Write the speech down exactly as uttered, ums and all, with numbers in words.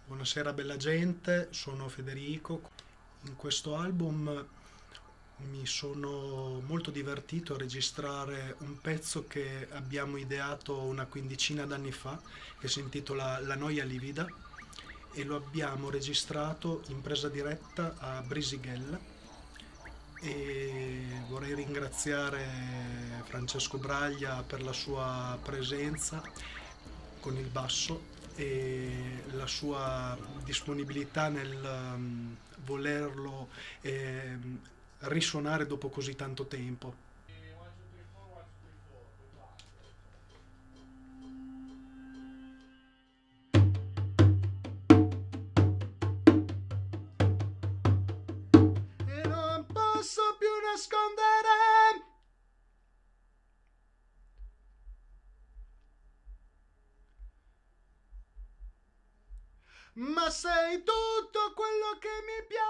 Buonasera bella gente, sono Federico. In questo album mi sono molto divertito a registrare un pezzo che abbiamo ideato una quindicina d'anni fa, che si intitola La noia livida, e lo abbiamo registrato in presa diretta a Brisighella, e vorrei ringraziare Francesco Braglia per la sua presenza con il basso e la sua disponibilità nel um, volerlo ehm, risuonare dopo così tanto tempo. E non posso più nascondere, ma sei tutto quello che mi piace.